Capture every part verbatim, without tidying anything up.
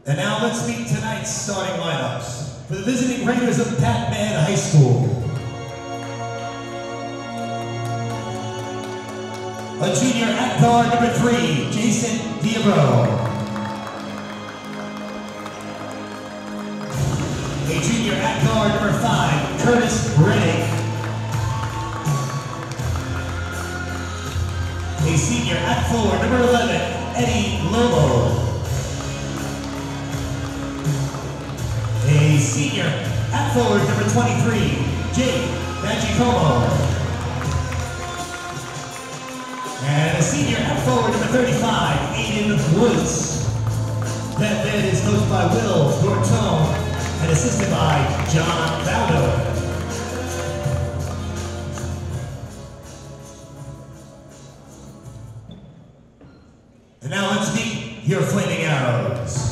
And now let's meet tonight's starting lineups for the visiting Raiders of Pat-Man High School. A junior at guard number three, Jason Diabro. A junior at guard number five, Curtis Reddick. A senior at forward number eleven, Eddie Lobo. A senior at forward number twenty-three, Jake Magicomo. And a senior at forward number thirty-five, Aiden Woods. That bed is coached by Will Dortone and assisted by John Baldo. And now let's meet your Flaming Arrows.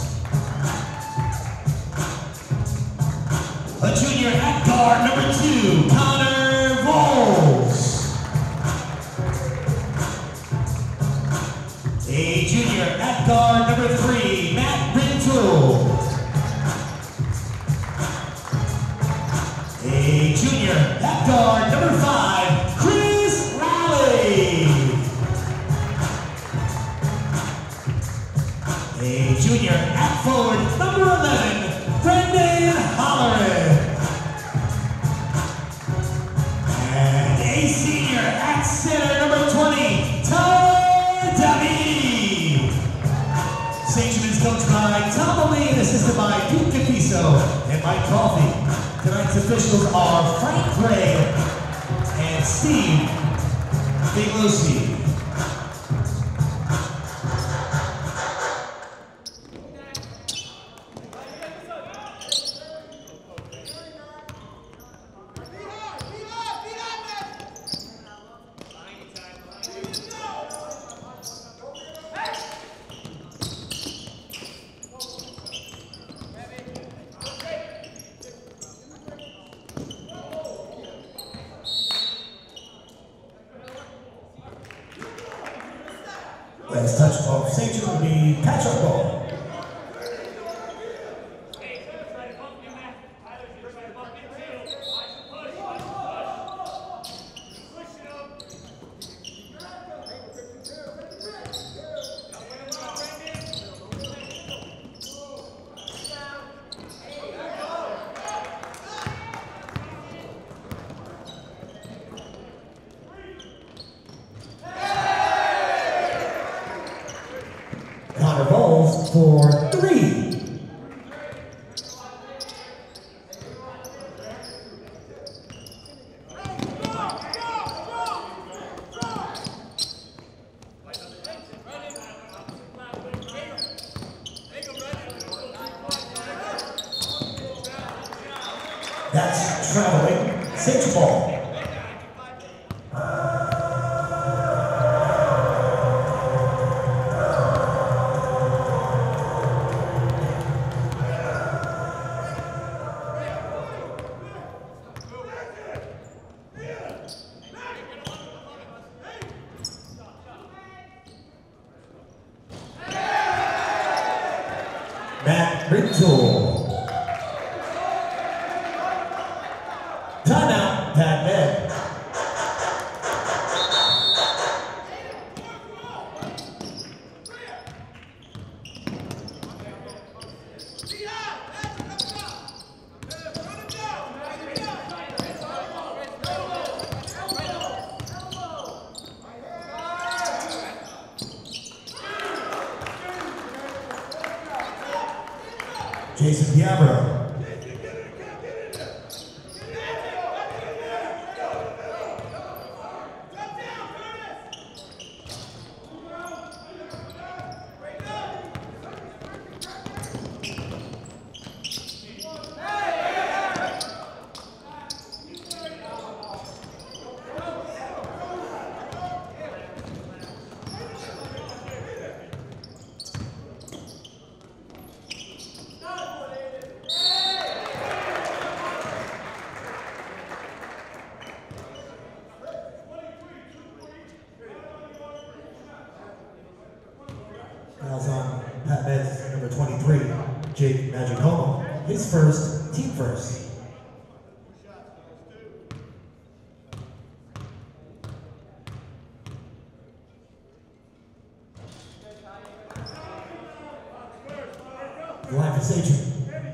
A junior at guard number two, Connor Voles. A junior at guard number three, Matt Rintoul. A junior at guard number five, Chris Rowley. A junior at forward number eleven, Brendan Holleran. And a senior at center number twenty, Tyler David. Saint Jude's coached by Tom O'Lee and assisted by Pete Capiso and Mike Coffey. Tonight's officials are Frank Gray and Steve Biglosi. Last touch of Saint Jude will be catch-up ball. Connor Voles for three. That's traveling six ball. Matt Rintoul. Timeout, Pat-Man. Jason Diabro. Fouls on Pat-Man's number twenty-three. Jake Magicomo, his first, team first. Line for Sachem.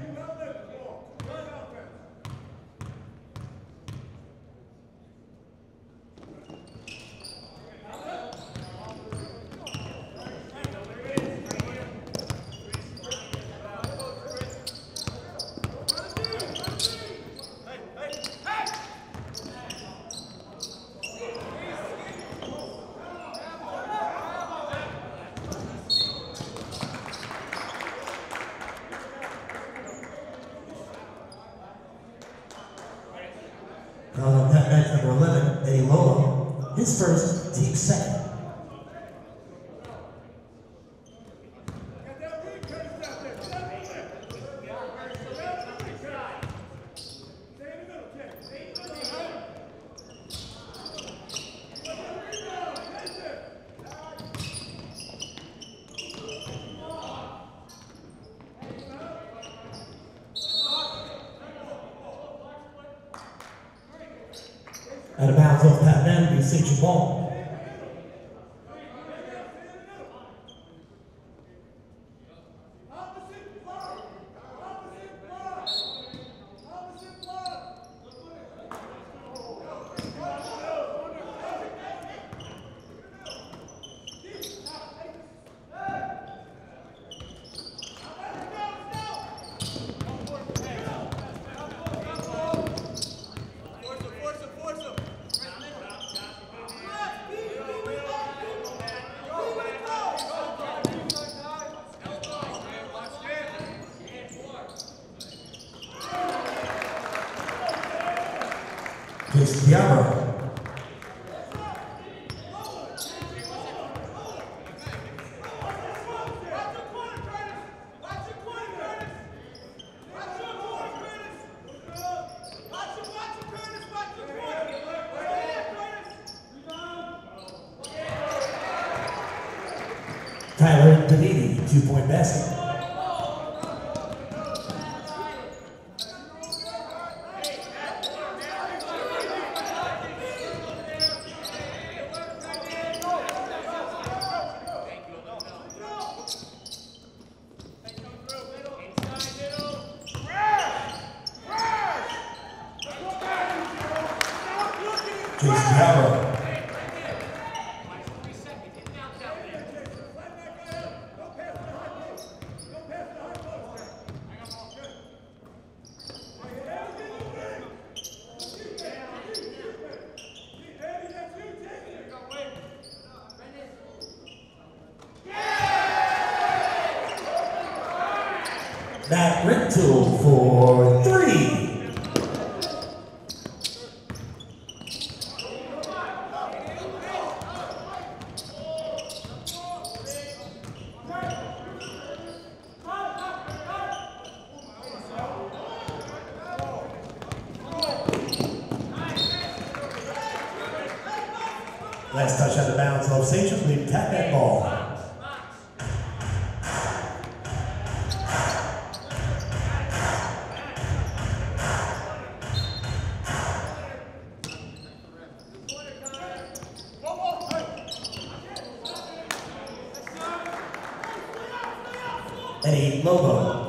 Uh, that match number eleven, Eddie Lolo, his first, team second. Out of bounds off Pat Man will be Sachem ball. Jason Diablo. Tyler Benini, two-point basket. Jason Diablo. Matt Rintoul for three. Last touch out of bounds of Sachem, we tap that ball. Eddie Lobo.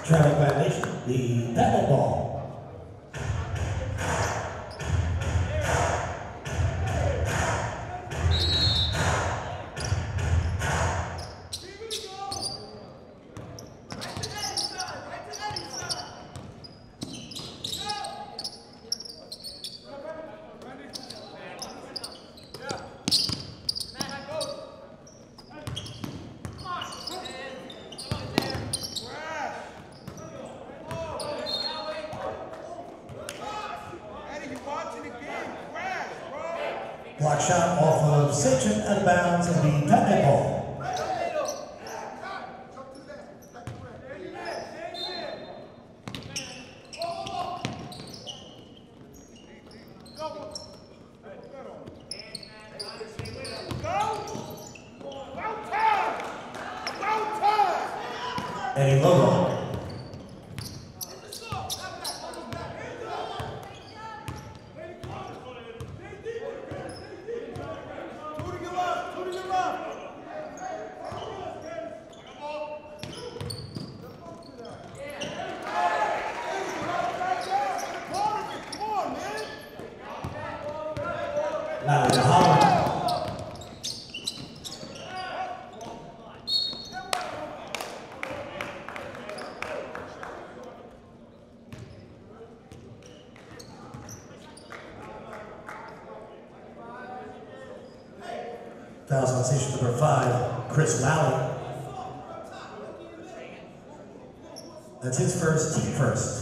Traffic violation, the paddle ball. Block shot off of section out of bounds of the tight ball. Eddie Logo. Now the Holland. Fouls on station number five, Chris Lally. That's his first, team first.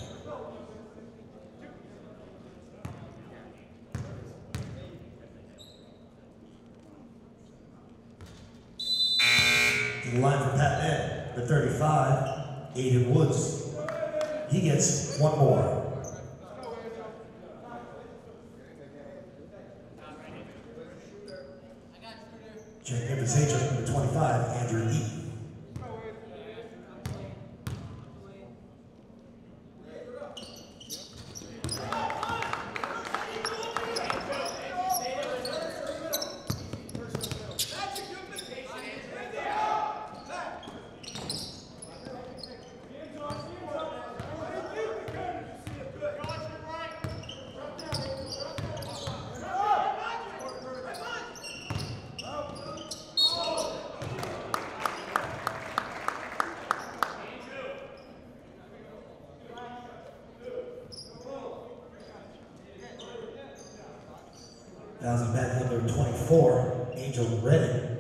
The line for Pat Nett, the thirty-five, Aiden Woods. He gets one more. Checking in his agent, number twenty-five, Andrew E. Thousand bat number twenty-four, Angel Redding.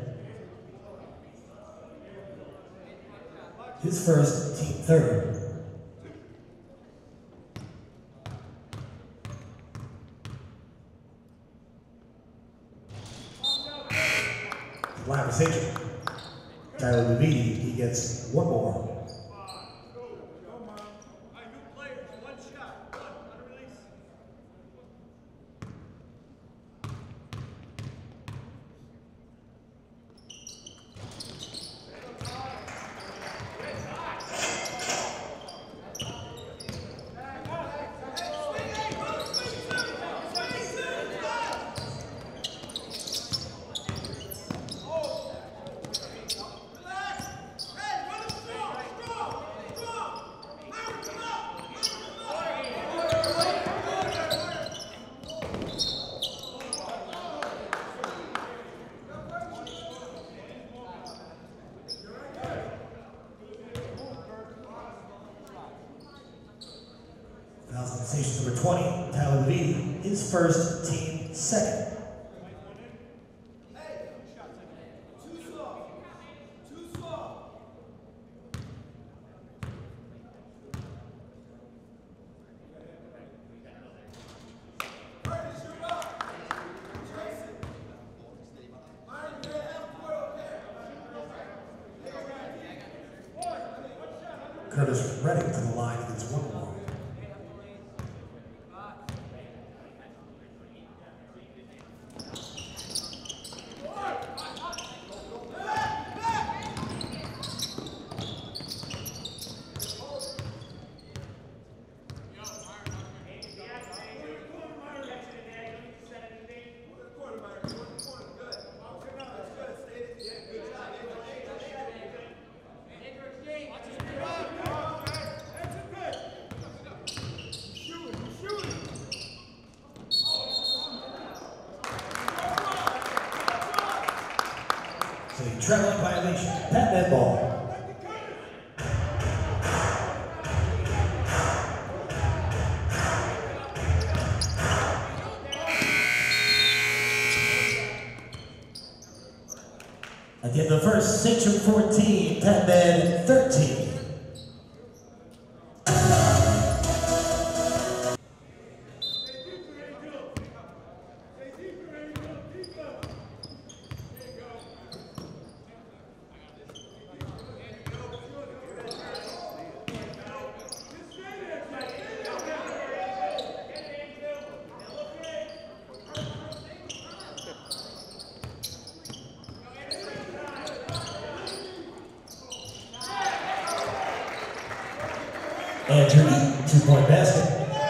His first, team third. Line for Agent, Tyler Levine, he gets one more. Station number twenty, Tyler Levine, his first, team second. Curtis Redding to the line against one more. Traveling violation. Pat that ball. At the end of the first, Sachem fourteen, Pat Man thirteen. Andrew, two-point basket.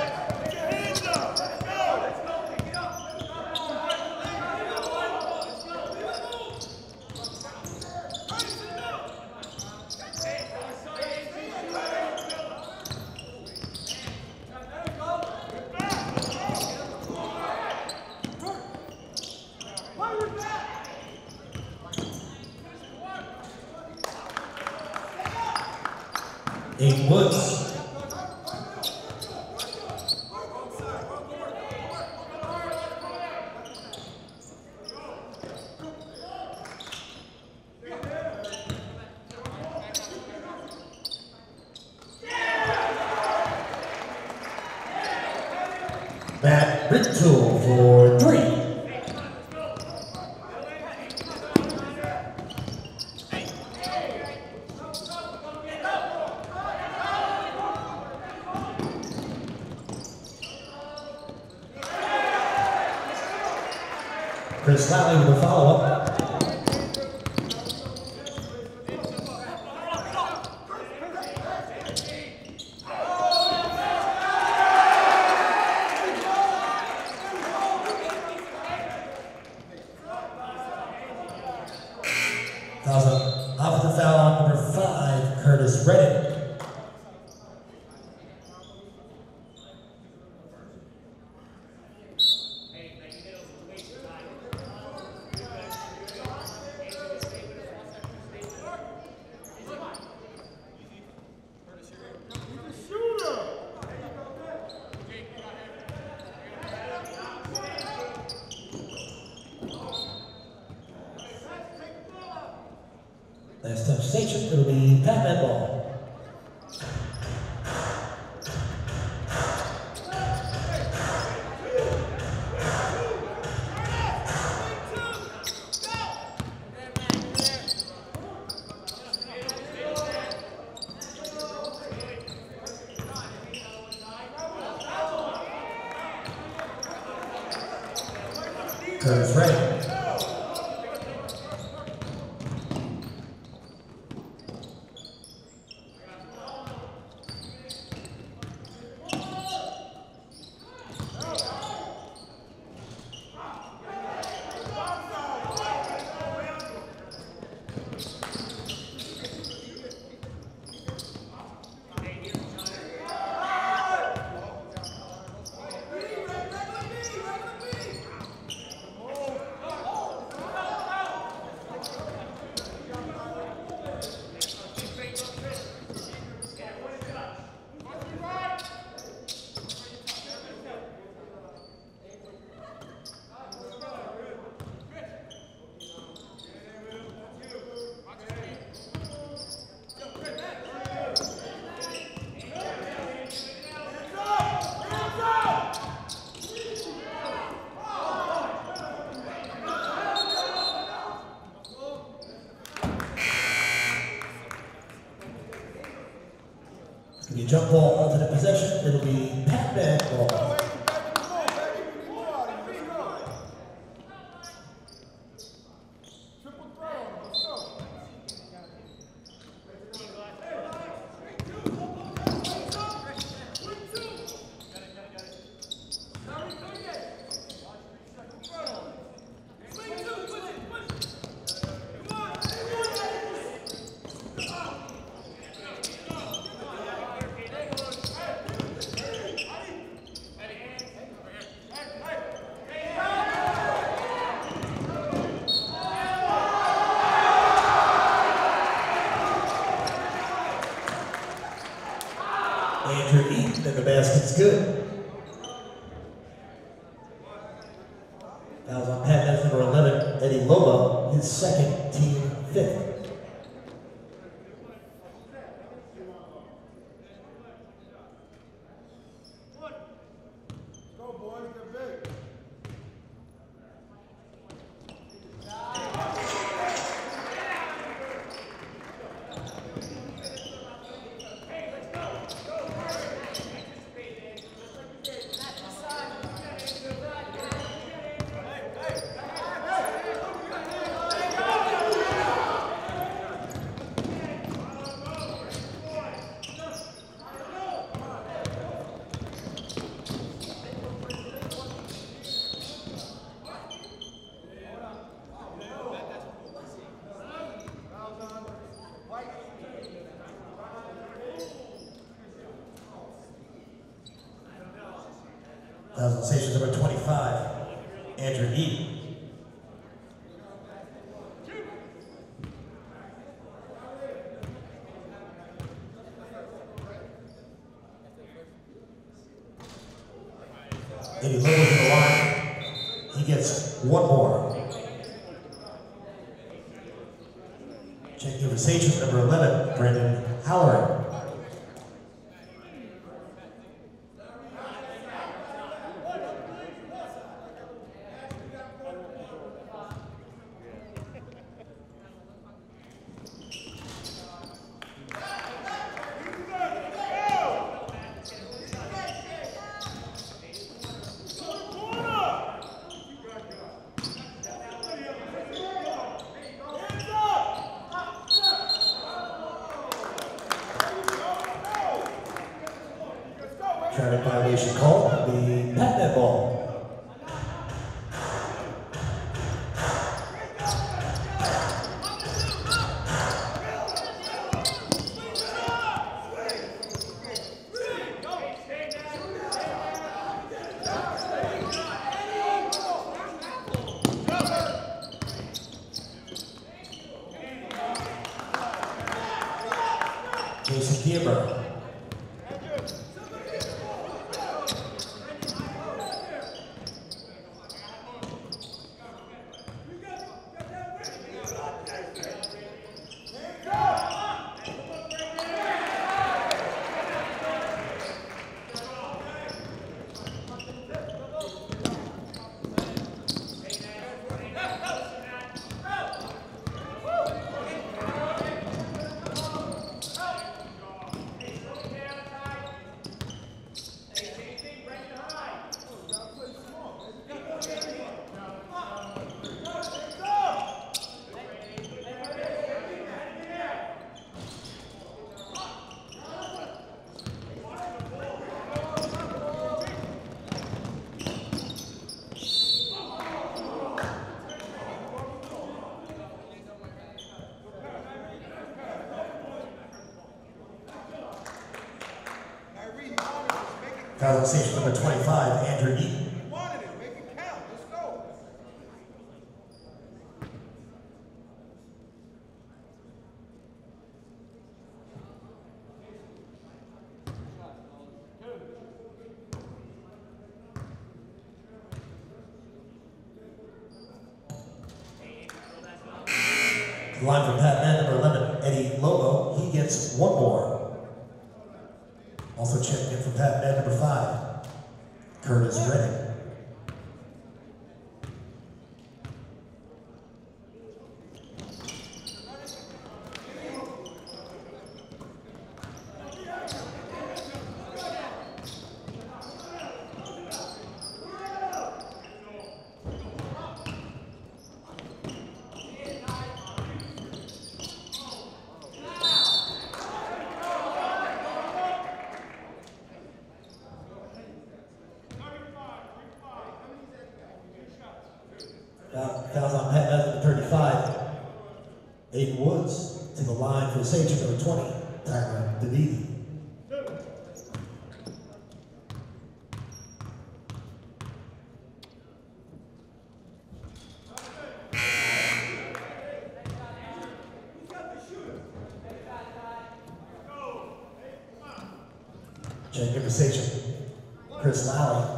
Eight Woods. Matt Ritzel for three. Chris Lally with a follow-up. Off the foul on number five, Curtis Redding. Last time station, it'll be Pat Man ball. Curtis Redding. If you jump ball onto the possession, it'll be Pat Man ball. Andrew Eaton, and the basket's good. Fouls on Pat Meth, number eleven, Eddie Lobo, his second, team fifth. Thousand station number twenty-five, Andrew Eaton. Eddie Lobo's in the line. He gets one more. Checking over station number eleven, Brandon Halloran. Traffic violation call, the Pat Meth ball. Jason Gieber. Foul station number twenty-five, Andrew Eaton. You wanted it, make it count, let's go. The line for Pat Meth, number eleven, Eddie Lobo, he gets one more. Also checking in for Pat Meth, number five, Curtis Redding. Fouls on Pat Meth, number thirty-five. Aiden Woods to the line for the Sage, number twenty, Tyler DeViti. Junior station, Chris Lally.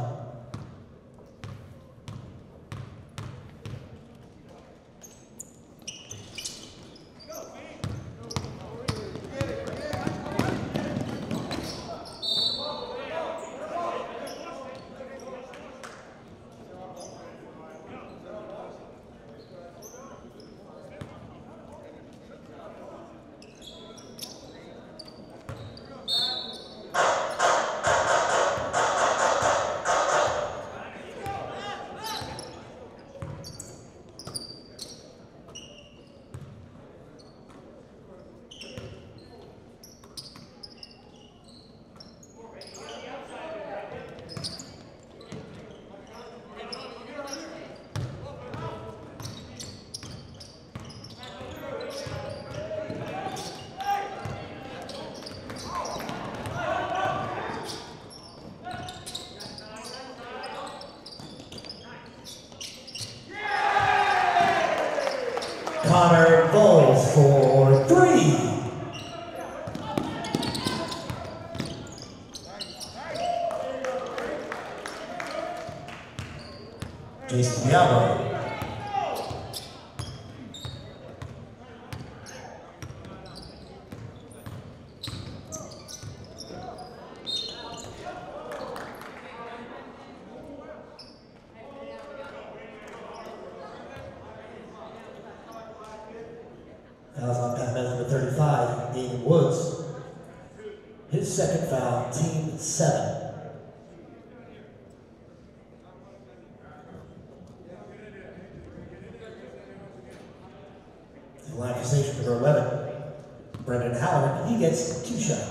Connor Bowles for three. Jason Diablo. Fouls on Pat number thirty-five, David Woods. His second foul, team seven. The line for station number eleven, Brendan Howard, he gets two shots.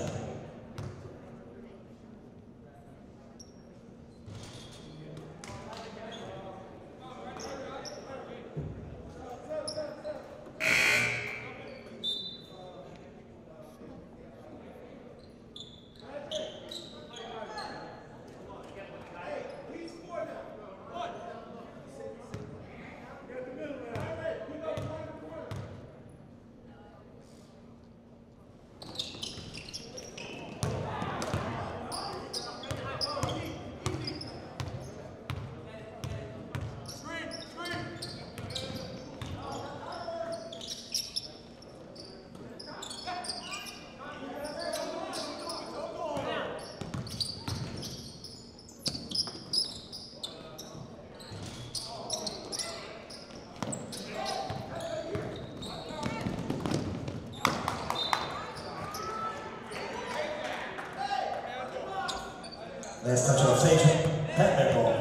Last touch on station, Pat McBall.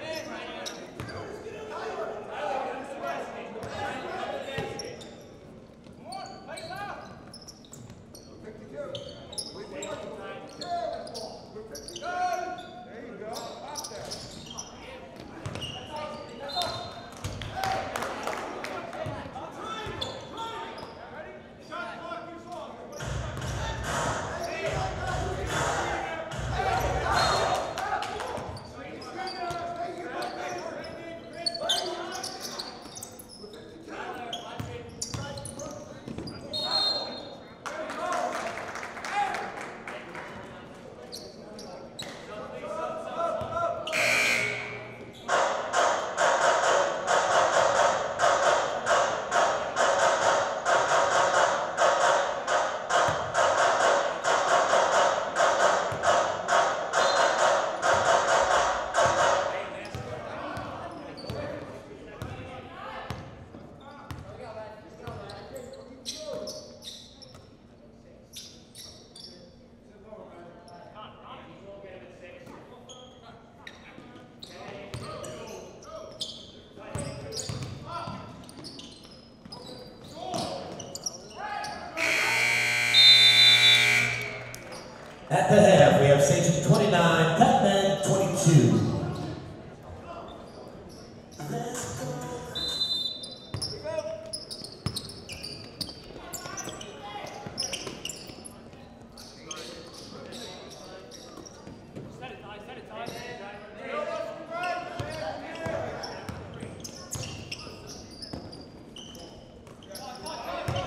At the half, we have station twenty-nine, Patman twenty-two.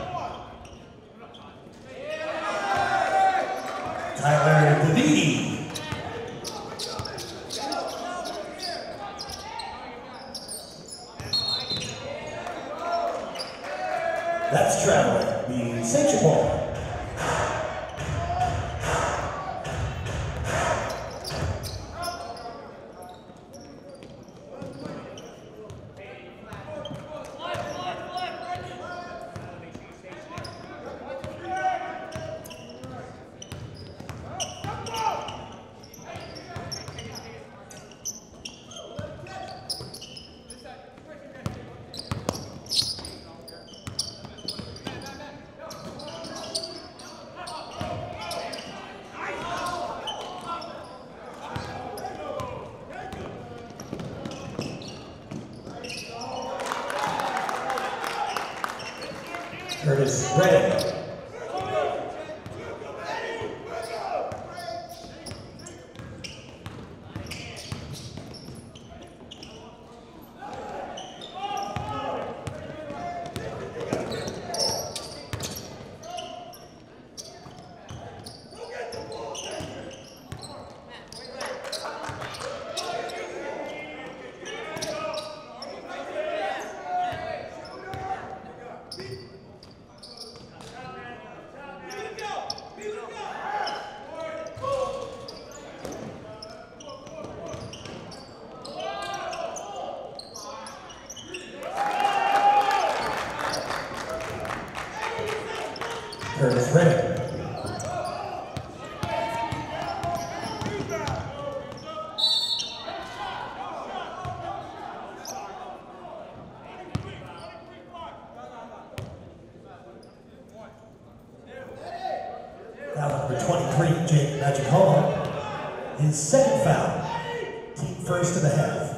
Tyler Davidi. Curtis Redding. Curtis Redding. Foul number twenty-three, Jake Magic Hall. His second foul. Team first of the half.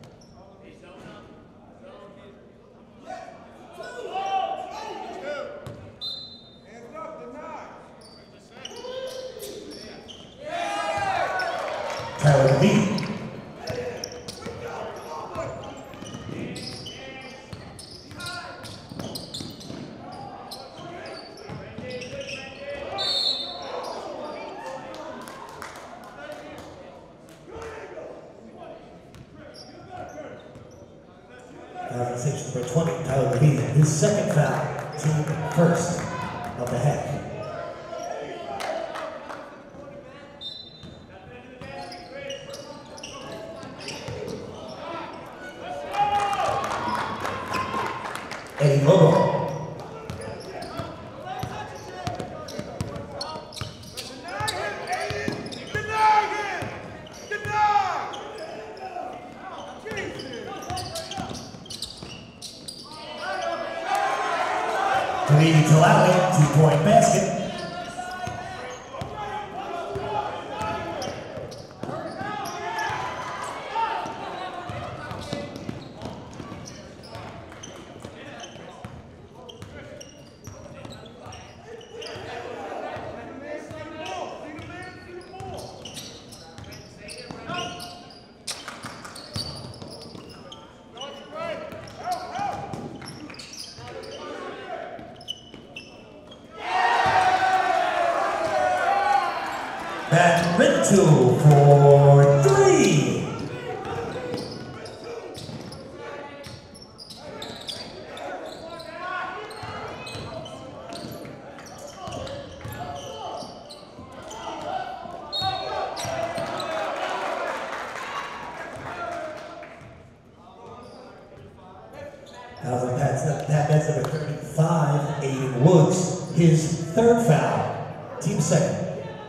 Tyler Lee. Foul six number twenty, Tyler Lee. His second foul, team first of the half. Eddie Lobo. Kalini Talawi, two-point basket. Matt Rintoul for three. However, that's that that's number thirty-five, Aiden Woods, his third foul, team second.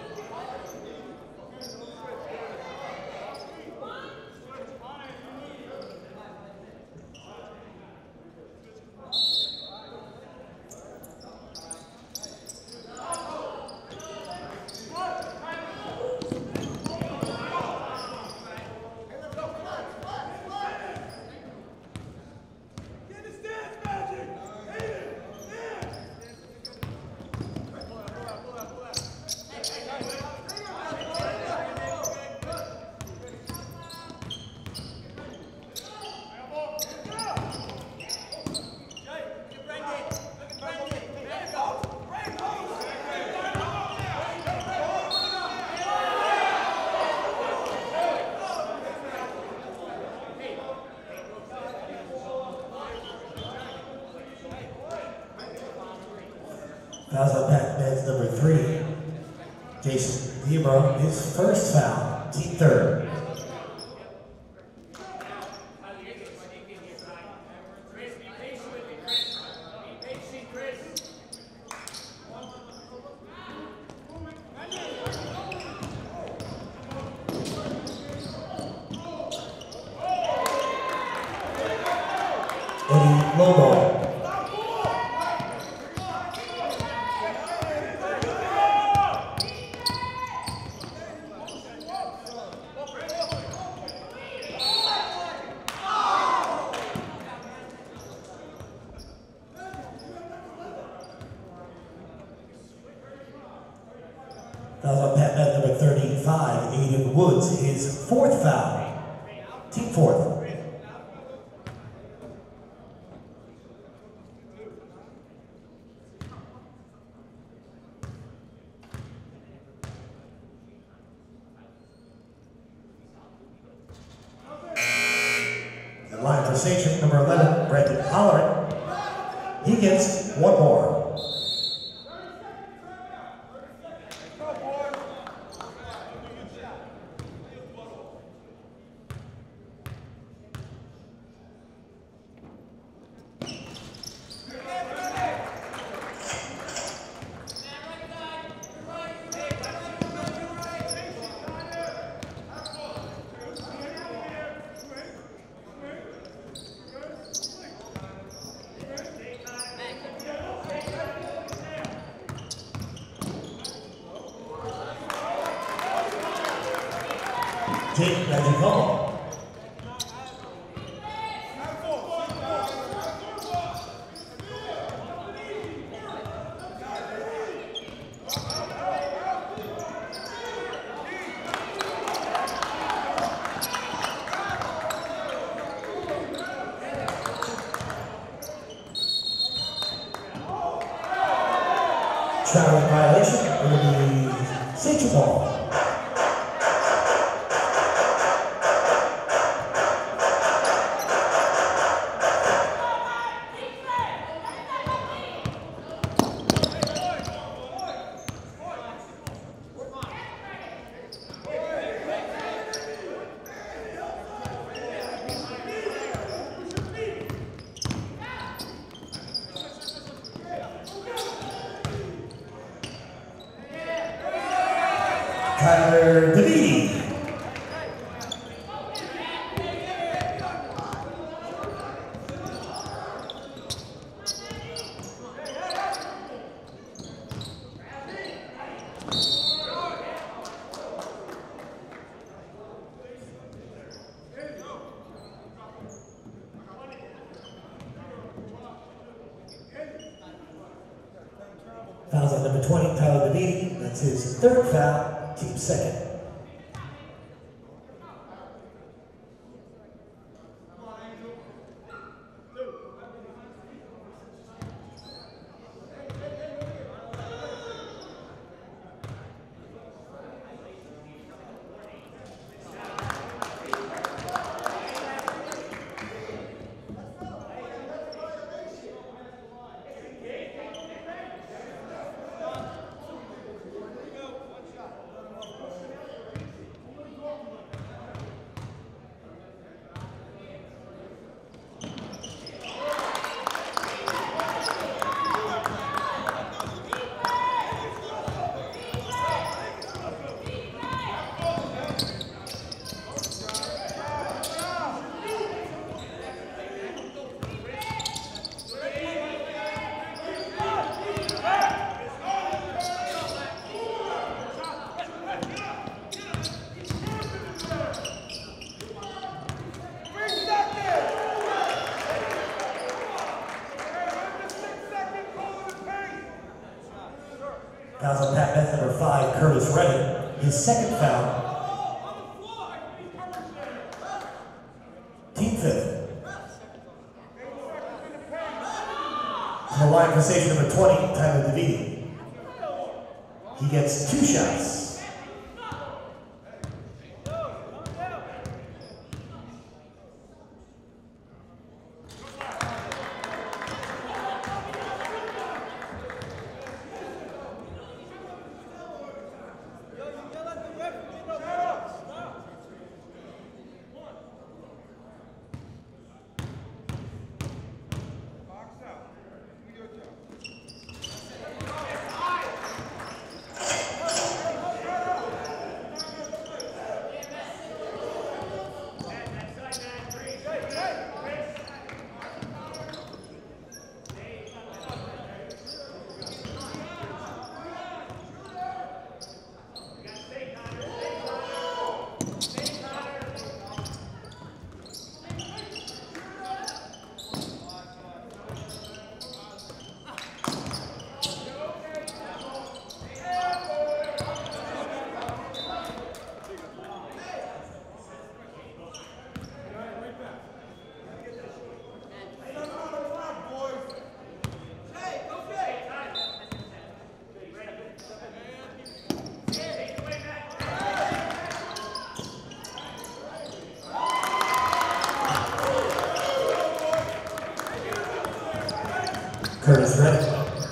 Fouls on back, that's number three. Jason Debro, his first foul, team third. Eddie Lobo. Foul on Pat Beth, number thirty-five, Aiden Woods, his fourth foul. Team fourth. The line for Saint number eleven, Brandon Holleran. He gets one more. Jake Magical. Traveling violation will be Saint Ball. Tyler Davidi. Fouls on number twenty, Tyler Davidi. That's his third foul, team second. Fouls on Pat Beth, number five, Curtis Redding. His second foul. Team fifth. To the line for station number twenty, Tyler Davidi. He gets two shots. Curtis Reddick.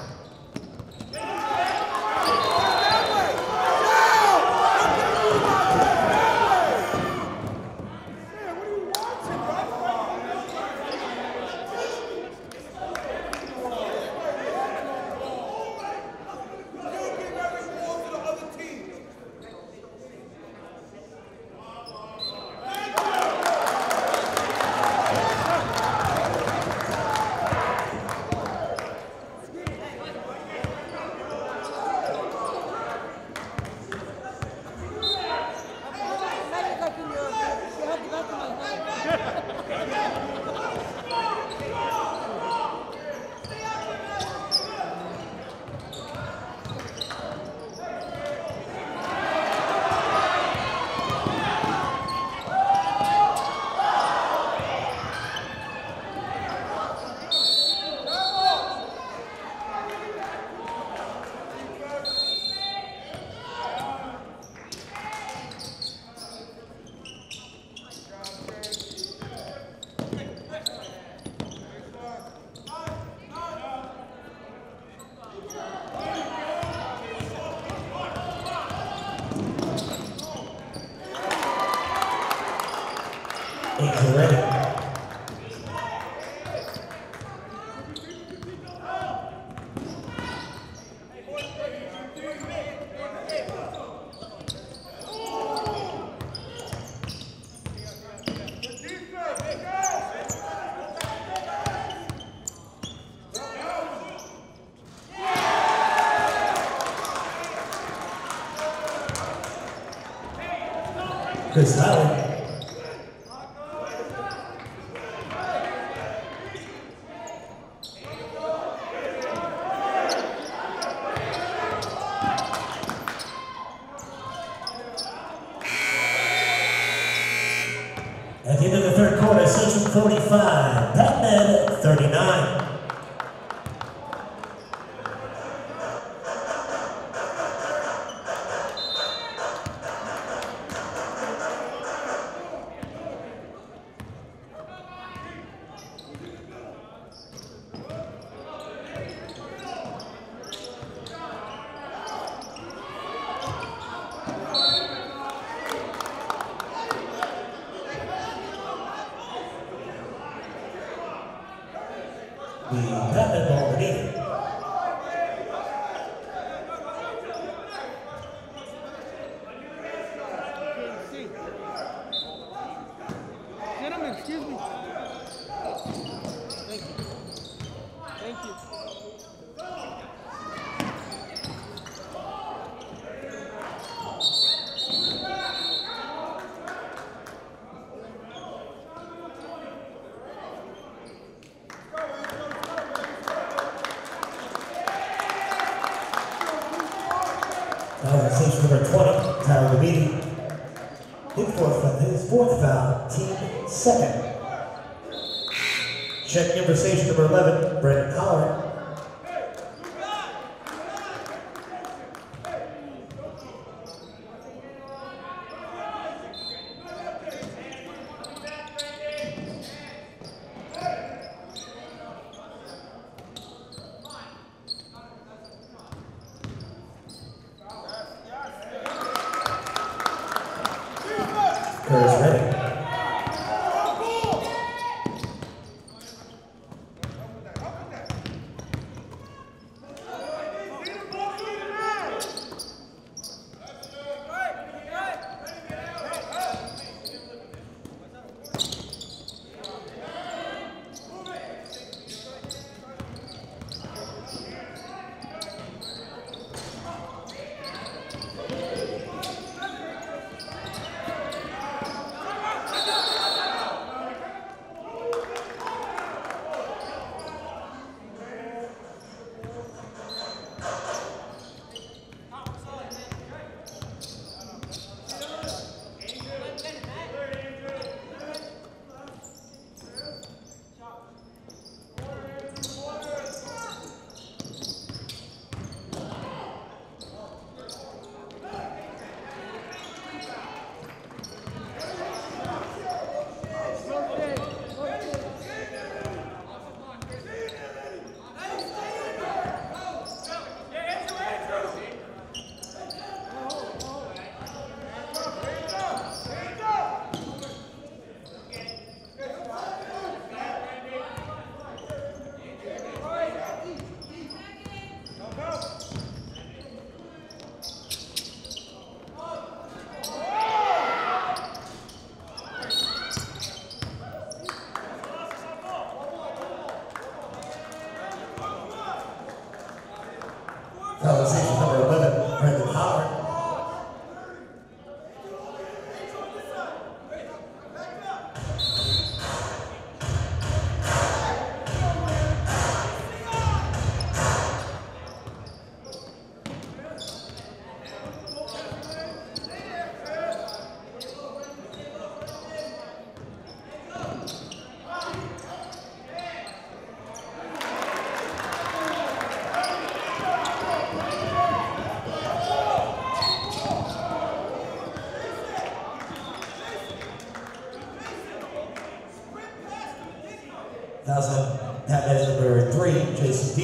Angel Reddick. Chris Howard. At the end of the third quarter, Central forty-five, PetMed thirty-nine. The PetMed ball beneath. Gentlemen, excuse me. Thank you. Thank you. Now station number twenty, Tyler Labidi. In fourth for his fourth foul, team second. Check number station number eleven, Brendan Collard. Curtis Reddick.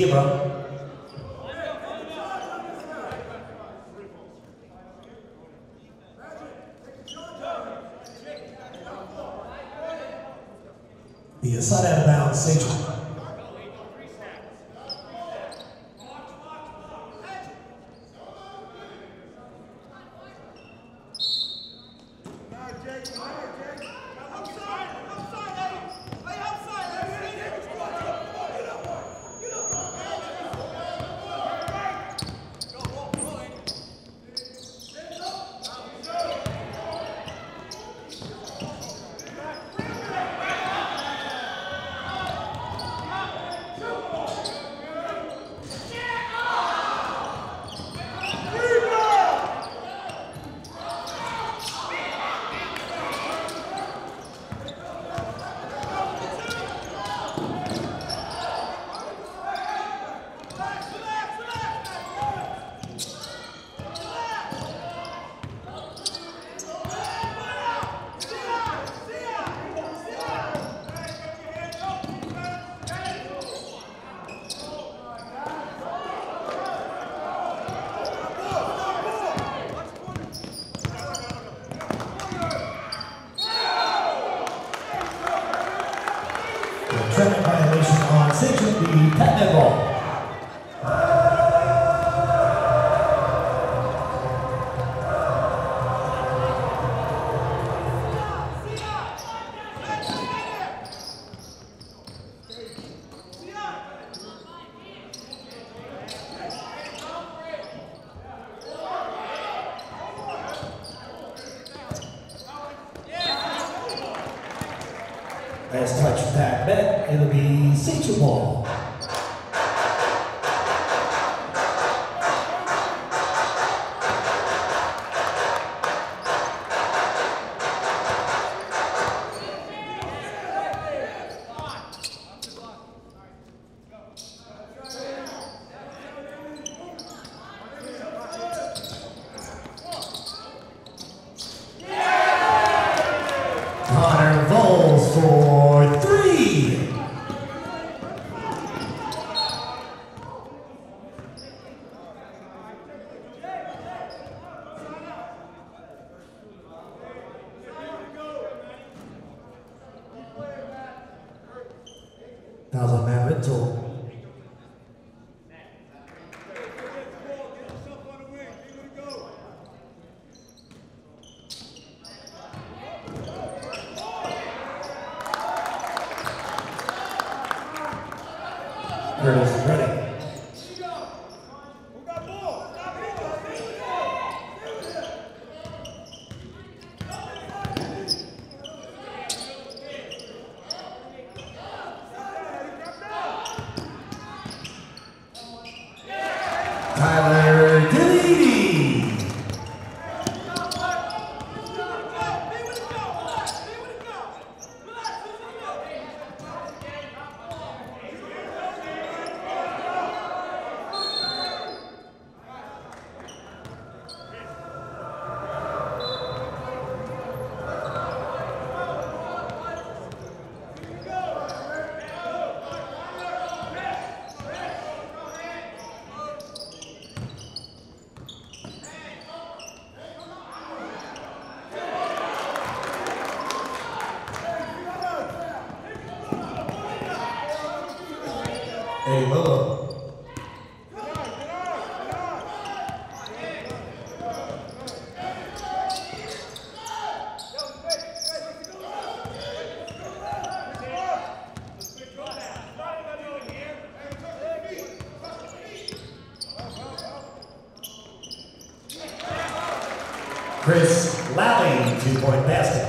See you, bro. The side out of bounds, Sage. Traffic violation on section the Pat ball. Last touch back bet, it'll be Sage ball. Connor Vols for three. That was on Matt Ritzel. Curtis ready. Tyler Deledy. Hey, Lolo. Chris Lally, two-point basket.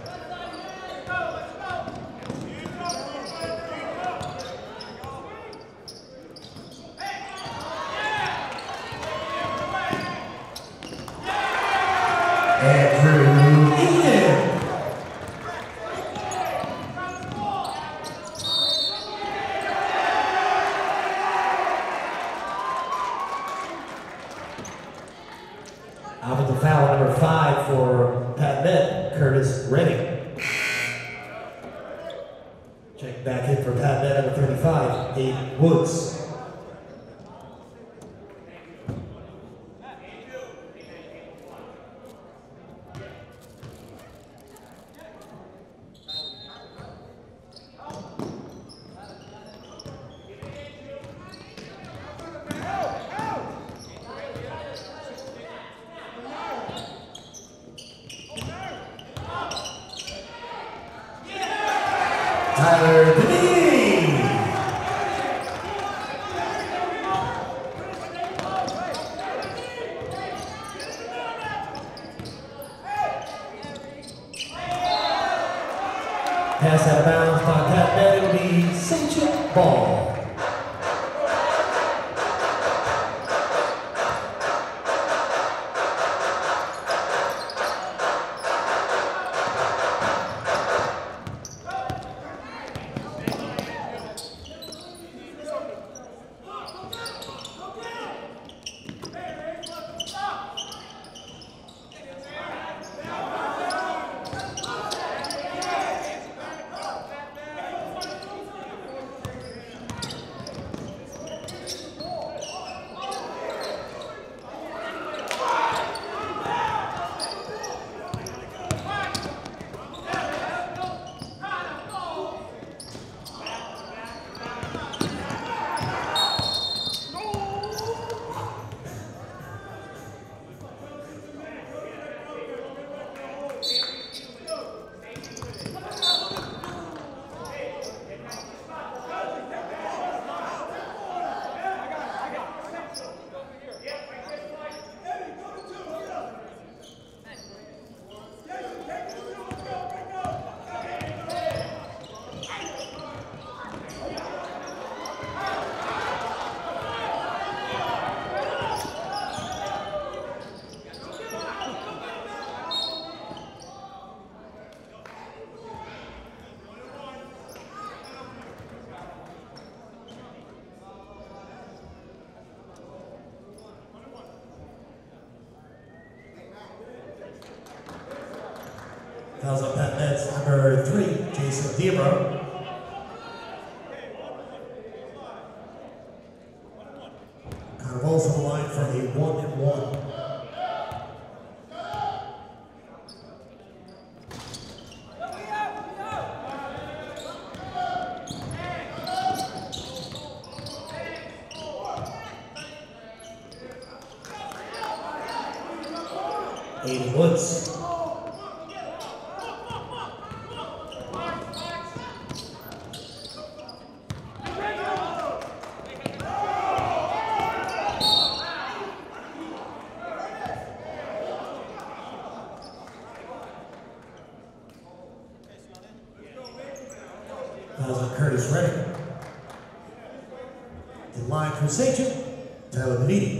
Andrew Eden. Out with the foul, number five for Pat Bet, Curtis Redding. Check back in for Pat Bet, number thirty-five, Abe Woods. Tyler Davidi. Pass out of bounds by Pat Bell. It'll be Saint Ball. Fouls on Pat Metz, number three, Jason Diabro. Carvalho's on the line for a one and one. Aiden Woods. Fouls on Curtis Reddick. The line for Saint John, Tyler Davidi.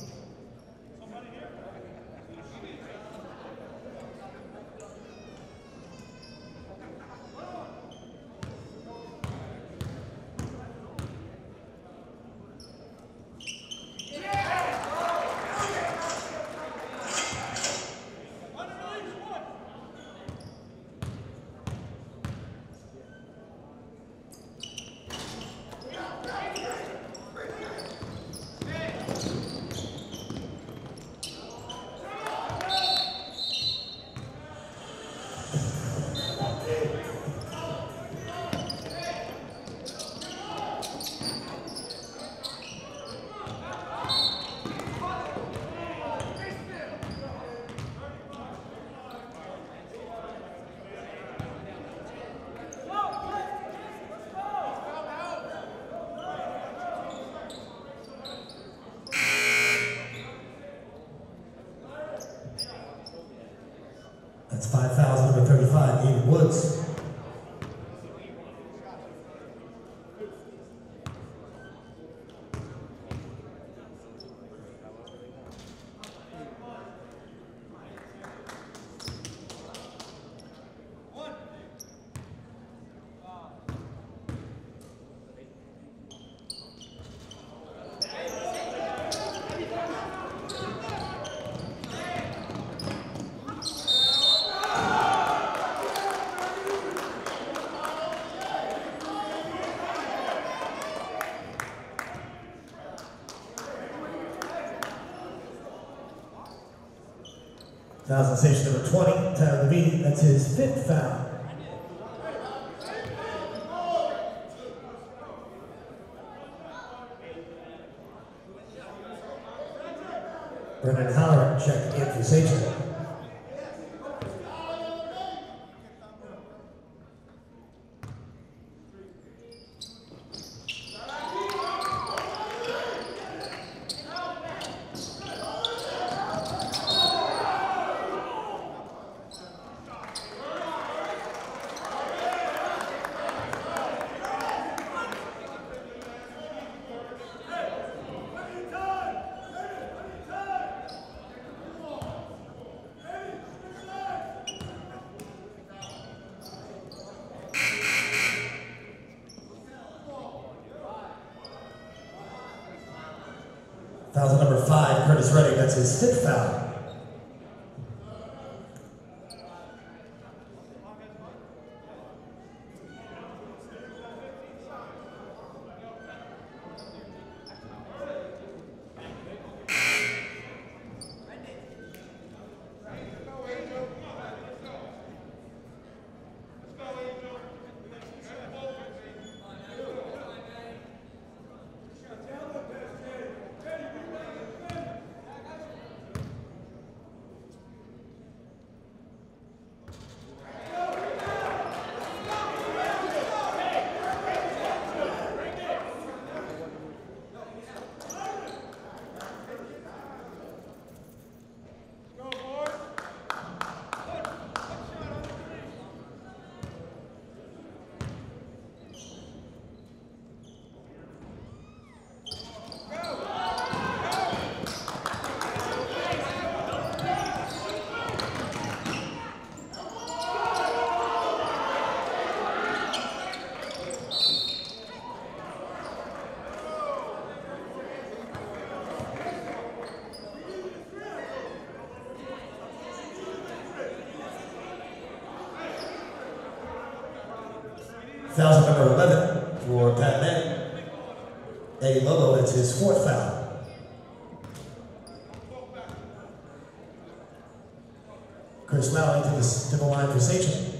That's five fouls, number thirty-five, Aiden Woods. Fouls on station number twenty, Tyler Davidi. That's his fifth foul. Brendan Halloran checking in for Saint John. Foul number five, Curtis Redding, that's his fifth foul. Foul number eleven for Pat Manning. Eddie Lobo, that's his fourth foul. Chris Malley to the, to the line for Sachem.